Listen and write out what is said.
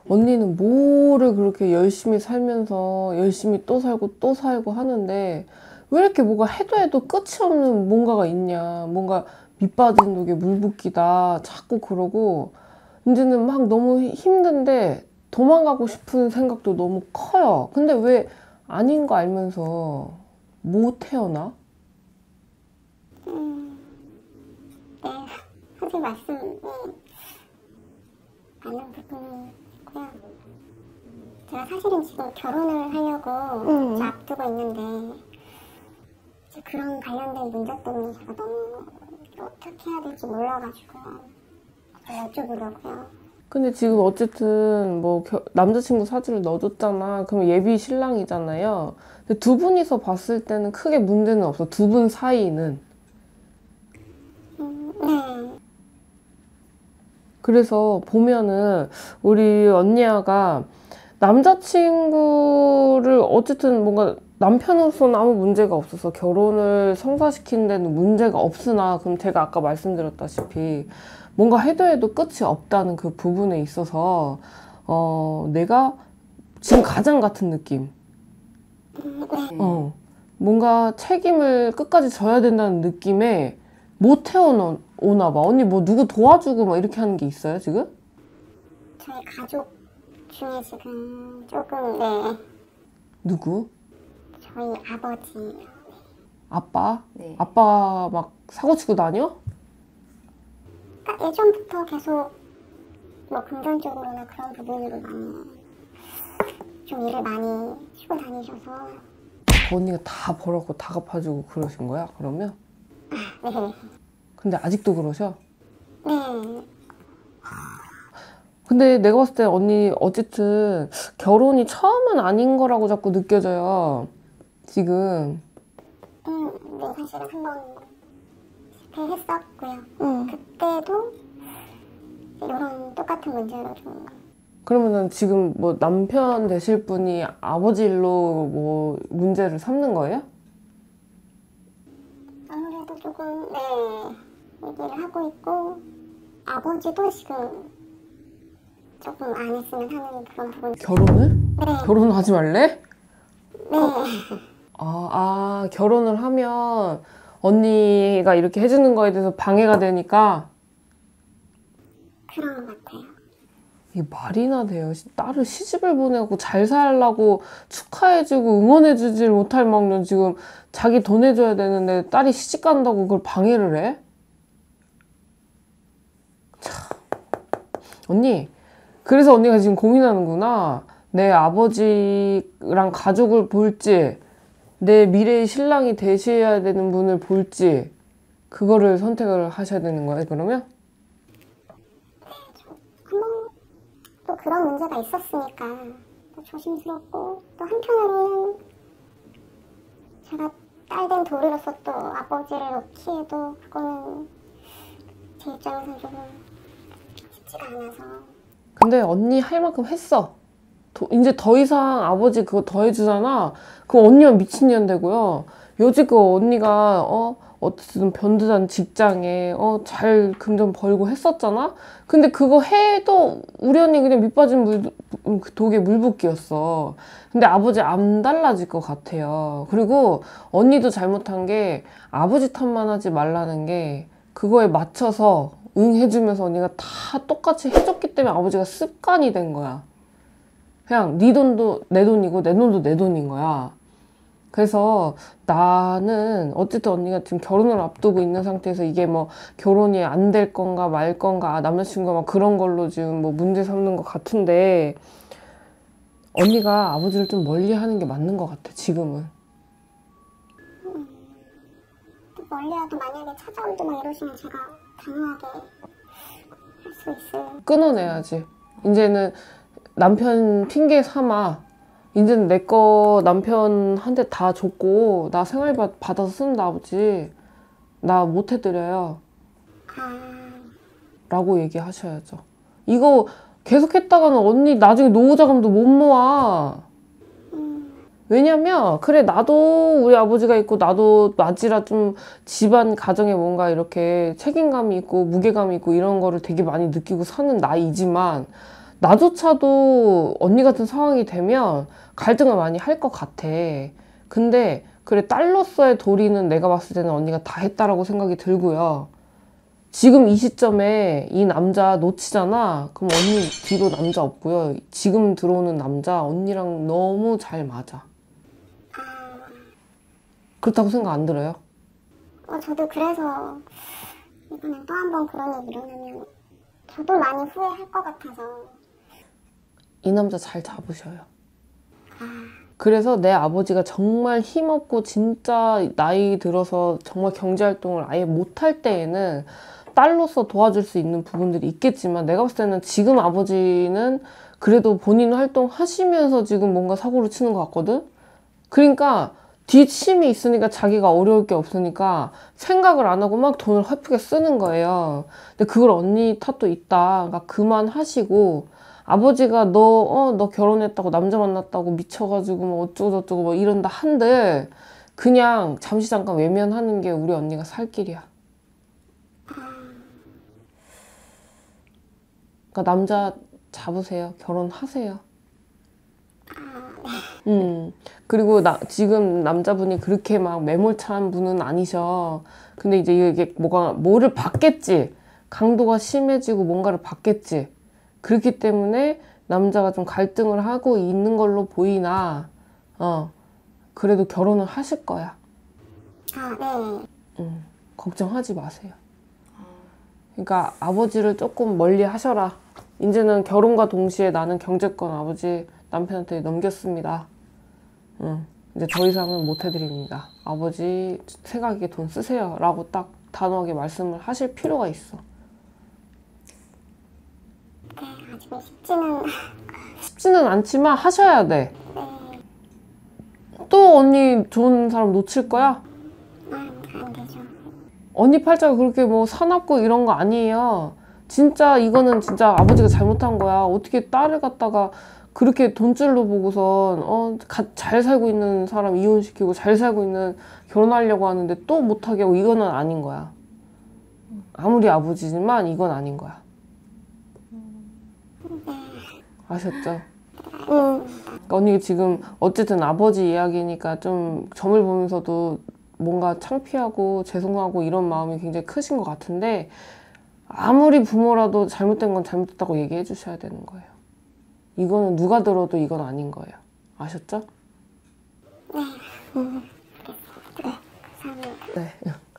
언니는 뭐를 그렇게 열심히 살면서 열심히 또 살고 또 살고 하는데 왜 이렇게 뭐가 해도 해도 끝이 없는 뭔가가 있냐. 뭔가 밑빠진 독에 물 붓기다. 자꾸 그러고 이제는 막 너무 힘든데 도망가고 싶은 생각도 너무 커요. 근데 왜 아닌 거 알면서 못 태어나? 네, 하신 말씀이 맞는 부분이고요. 제가 사실은 지금 결혼을 하려고 이제 앞두고 있는데 이제 그런 관련된 문제 때문에 제가 너무 어떻게 해야 될지 몰라가지고 여쭤보려고요. 근데 지금 어쨌든 뭐 남자친구 사주를 넣어줬잖아. 그럼 예비 신랑이잖아요. 근데 두 분이서 봤을 때는 크게 문제는 없어. 두 분 사이는. 네. 그래서 보면은 우리 언니야가 남자친구를 어쨌든 뭔가 남편으로서는 아무 문제가 없어서 결혼을 성사시키는 데는 문제가 없으나 그럼 제가 아까 말씀드렸다시피 뭔가 해도 해도 끝이 없다는 그 부분에 있어서 내가 지금 가장 같은 느낌. 뭔가 책임을 끝까지 져야 된다는 느낌에 못 태어오나 봐. 언니 뭐 누구 도와주고 막 이렇게 하는 게 있어요 지금? 저희 가족 중에 지금 조금 네. 누구? 저희 아버지. 아빠? 네. 아빠 막 사고 치고 다녀? 그러니까 예전부터 계속 뭐 금전적으로나 그런 부분으로 많이 좀 일을 많이 쉬고 다니셔서 언니가 다 벌었고 다 갚아주고 그러신 거야 그러면? 네. 근데 아직도 그러셔? 네. 근데 내가 봤을 때 언니 어쨌든 결혼이 처음은 아닌 거라고 자꾸 느껴져요 지금. 네, 사실은 한번 실패했었고요. 그때도 이런 똑같은 문제로 좀. 그러면은 지금 뭐 남편 되실 분이 아버지 일로 뭐 문제를 삼는 거예요? 아무래도 조금 네 얘기를 하고 있고 아버지도 지금 조금 안 했으면 하는 그런 부분. 결혼을? 네. 결혼하지 말래? 네. 결혼을 하면 언니가 이렇게 해주는 거에 대해서 방해가 되니까. 그런 것 같아요. 이게 말이나 돼요. 딸을 시집을 보내고 잘 살라고 축하해주고 응원해주질 못할 망정 지금 자기 돈 해줘야 되는데 딸이 시집 간다고 그걸 방해를 해? 참. 언니, 그래서 언니가 지금 고민하는구나. 내 아버지랑 가족을 볼지 내 미래의 신랑이 되셔야 되는 분을 볼지 그거를 선택을 하셔야 되는 거예요 그러면? 한번 또 그런 문제가 있었으니까 또 조심스럽고 또 한편으로는 제가 딸된 도리로서 또 아버지를 놓기에도 그거는 제 입장에서는 조금 쉽지가 않아서. 근데 언니 할 만큼 했어. 이제 더 이상 아버지 그거 더 해주잖아. 그럼 언니만 미친년 되고요. 여지껏 언니가 어쨌든 변두단 직장에 잘 금전 벌고 했었잖아. 근데 그거 해도 우리 언니 그냥 밑빠진 독에 물붓기였어. 근데 아버지 안 달라질 것 같아요. 그리고 언니도 잘못한 게 아버지 탓만 하지 말라는 게 그거에 맞춰서 응 해주면서 언니가 다 똑같이 해줬기 때문에 아버지가 습관이 된 거야. 그냥 네 돈도 내 돈이고 내 돈도 내 돈인 거야. 그래서 나는 어쨌든 언니가 지금 결혼을 앞두고 있는 상태에서 이게 뭐 결혼이 안 될 건가 말 건가 남자친구가 막 그런 걸로 지금 뭐 문제 삼는 것 같은데 언니가 아버지를 좀 멀리 하는 게 맞는 것 같아 지금은. 멀리라도 만약에 찾아온다 막 이러시면 제가 단호하게 할 수 있어요. 끊어내야지. 이제는 남편 핑계 삼아. 이제는 내 거 남편한테 다 줬고 나 생활비 받아서 쓴다 아버지. 나 못 해드려요. 라고 얘기하셔야죠. 이거 계속 했다가는 언니 나중에 노후자금도 못 모아. 왜냐면 그래 나도 우리 아버지가 있고 나도 낮이라 좀 집안 가정에 뭔가 이렇게 책임감이 있고 무게감이 있고 이런 거를 되게 많이 느끼고 사는 나이지만 나조차도 언니 같은 상황이 되면 갈등을 많이 할 것 같아. 근데 그래, 딸로서의 도리는 내가 봤을 때는 언니가 다 했다라고 생각이 들고요. 지금 이 시점에 이 남자 놓치잖아? 그럼 언니 뒤로 남자 없고요. 지금 들어오는 남자 언니랑 너무 잘 맞아. 그렇다고 생각 안 들어요? 저도 그래서 이번에 또 한 번 그런 일이 일어나면 저도 많이 후회할 것 같아서. 이 남자 잘 잡으셔요. 그래서 내 아버지가 정말 힘없고 진짜 나이 들어서 정말 경제활동을 아예 못할 때에는 딸로서 도와줄 수 있는 부분들이 있겠지만 내가 봤을 때는 지금 아버지는 그래도 본인 활동하시면서 지금 뭔가 사고를 치는 것 같거든? 그러니까 뒷심이 있으니까 자기가 어려울 게 없으니까 생각을 안 하고 막 돈을 헐프게 쓰는 거예요. 근데 그걸 언니 탓도 있다. 그러니까 그만하시고 아버지가 너 결혼했다고 남자 만났다고 미쳐가지고 뭐 어쩌고저쩌고 뭐 이런다 한들 그냥 잠시 잠깐 외면하는 게 우리 언니가 살 길이야. 그러니까 남자 잡으세요. 결혼하세요. 그리고 지금 남자분이 그렇게 막 매몰찬 분은 아니셔. 근데 이제 이게 뭐를 받겠지. 강도가 심해지고 뭔가를 받겠지. 그렇기 때문에 남자가 좀 갈등을 하고 있는 걸로 보이나, 그래도 결혼을 하실 거야. 네. 걱정하지 마세요. 그러니까 아버지를 조금 멀리 하셔라. 이제는 결혼과 동시에 나는 경제권 아버지 남편한테 넘겼습니다. 이제 더 이상은 못 해드립니다. 아버지 생각에 돈 쓰세요. 라고 딱 단호하게 말씀을 하실 필요가 있어. 네, 아직 쉽지는 않지만 하셔야 돼. 또 언니 좋은 사람 놓칠 거야? 안 되죠. 언니 팔자가 그렇게 뭐 사납고 이런 거 아니에요. 진짜 이거는 진짜 아버지가 잘못한 거야. 어떻게 딸을 갖다가 그렇게 돈줄로 보고선 잘 살고 있는 사람 이혼시키고 잘 살고 있는 결혼하려고 하는데 또 못하게 하고 이거는 아닌 거야. 아무리 아버지지만 이건 아닌 거야. 아셨죠? 그러니까 언니 지금 어쨌든 아버지 이야기니까 좀 점을 보면서도 뭔가 창피하고 죄송하고 이런 마음이 굉장히 크신 것 같은데 아무리 부모라도 잘못된 건 잘못됐다고 얘기해 주셔야 되는 거예요. 이거는 누가 들어도 이건 아닌 거예요. 아셨죠? 네. 감사합니다. 네.